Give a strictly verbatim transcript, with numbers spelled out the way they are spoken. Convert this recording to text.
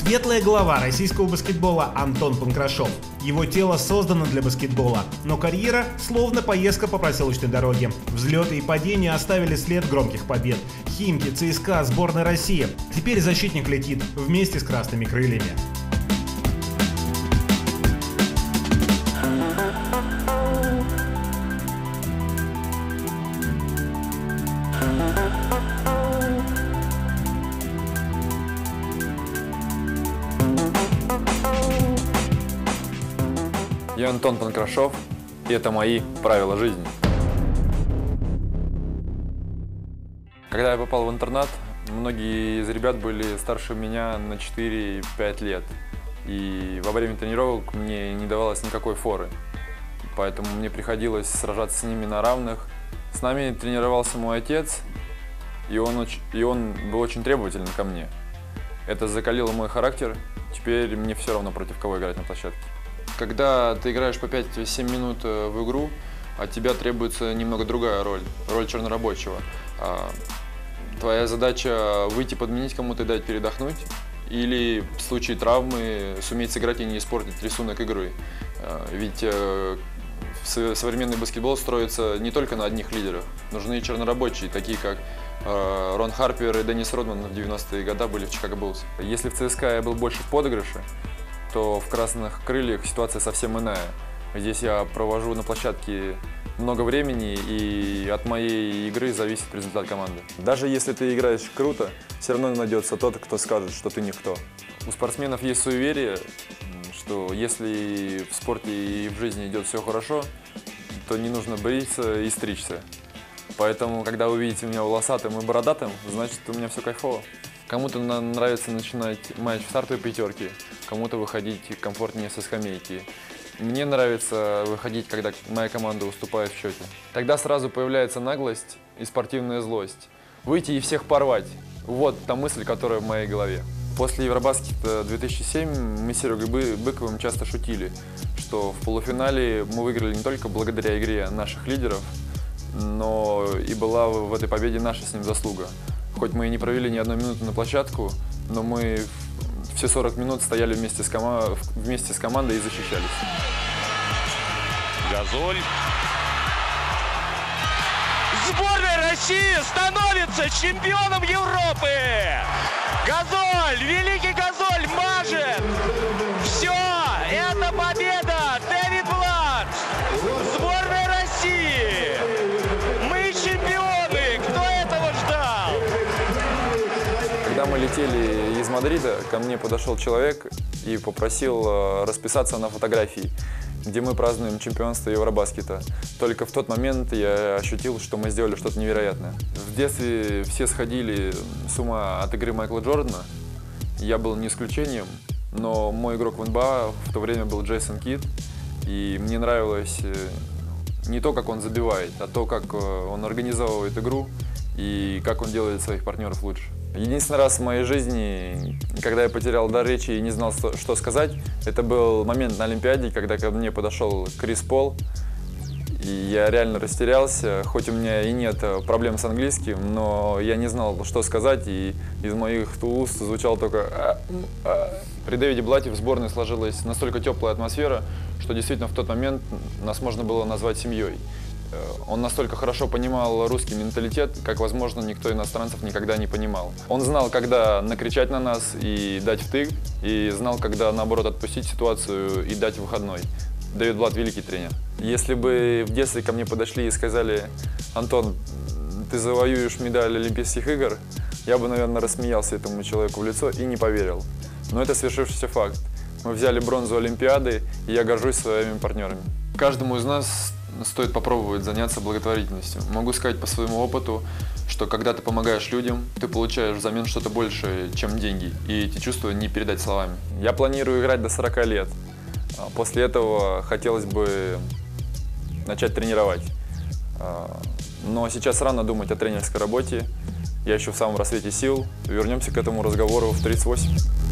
Светлая голова российского баскетбола Антон Панкрашов. Его тело создано для баскетбола, но карьера словно поездка по проселочной дороге. Взлеты и падения оставили след громких побед. Химки, ЦСКА, сборная России. Теперь защитник летит вместе с красными крыльями. Я Антон Панкрашов, и это мои правила жизни. Когда я попал в интернат, многие из ребят были старше меня на четыре-пять лет. И во время тренировок мне не давалось никакой форы. Поэтому мне приходилось сражаться с ними на равных. С нами тренировался мой отец, и он, и он был очень требователен ко мне. Это закалило мой характер. Теперь мне все равно, против кого играть на площадке. Когда ты играешь по пять-семь минут в игру, от тебя требуется немного другая роль, роль чернорабочего. Твоя задача выйти подменить кому-то и дать передохнуть, или в случае травмы суметь сыграть и не испортить рисунок игры. Ведь современный баскетбол строится не только на одних лидерах. Нужны и чернорабочие, такие как Рон Харпер и Деннис Родман в девяностые годы были в Чикаго Буллс. Если в ЦСКА я был больше в подыгрыше, то в красных крыльях ситуация совсем иная. Здесь я провожу на площадке много времени, и от моей игры зависит результат команды. Даже если ты играешь круто, все равно найдется тот, кто скажет, что ты никто. У спортсменов есть суеверие, что если в спорте и в жизни идет все хорошо, то не нужно бриться и стричься. Поэтому, когда вы видите меня волосатым и бородатым, значит, у меня все кайфово. Кому-то нравится начинать матч в стартовой пятерке, кому-то выходить комфортнее со скамейки. Мне нравится выходить, когда моя команда уступает в счете. Тогда сразу появляется наглость и спортивная злость. Выйти и всех порвать. Вот та мысль, которая в моей голове. После Евробаскета две тысячи семь мы с Серегой Быковым часто шутили, что в полуфинале мы выиграли не только благодаря игре наших лидеров, но и была в этой победе наша с ним заслуга. Хоть мы и не провели ни одной минуты на площадку, но мы все сорок минут стояли вместе с, кома... вместе с командой и защищались. Газоль. Сборная России становится чемпионом Европы! Газоль! Великий Газоль мажет! Все! Это победа! Дэвид Блад! Сборная России! Мы чемпионы! Кто этого ждал? Когда мы летели из Мадрида, ко мне подошел человек и попросил расписаться на фотографии, где мы празднуем чемпионство Евробаскета. Только в тот момент я ощутил, что мы сделали что-то невероятное. В детстве все сходили с ума от игры Майкла Джордана. Я был не исключением, но мой игрок в эн бэ а в то время был Джейсон Кидд. И мне нравилось не то, как он забивает, а то, как он организовывает игру и как он делает своих партнеров лучше. Единственный раз в моей жизни, когда я потерял дар речи и не знал, что сказать, это был момент на Олимпиаде, когда ко мне подошел Крис Пол, и я реально растерялся, хоть у меня и нет проблем с английским, но я не знал, что сказать, и из моих уст звучало только «а, а». При Дэвиде Блате в сборной сложилась настолько теплая атмосфера, что действительно в тот момент нас можно было назвать семьей. Он настолько хорошо понимал русский менталитет, как, возможно, никто иностранцев никогда не понимал. Он знал, когда накричать на нас и дать втык, и знал, когда, наоборот, отпустить ситуацию и дать выходной. Дэвид Блат – великий тренер. Если бы в детстве ко мне подошли и сказали: «Антон, ты завоюешь медаль Олимпийских игр», я бы, наверное, рассмеялся этому человеку в лицо и не поверил. Но это свершившийся факт. Мы взяли бронзу Олимпиады, и я горжусь своими партнерами. Каждому из нас стоит попробовать заняться благотворительностью. Могу сказать по своему опыту, что когда ты помогаешь людям, ты получаешь взамен что-то большее, чем деньги, и эти чувства не передать словами. Я планирую играть до сорока лет. После этого хотелось бы начать тренировать. Но сейчас рано думать о тренерской работе. Я еще в самом рассвете сил. Вернемся к этому разговору в тридцать восемь.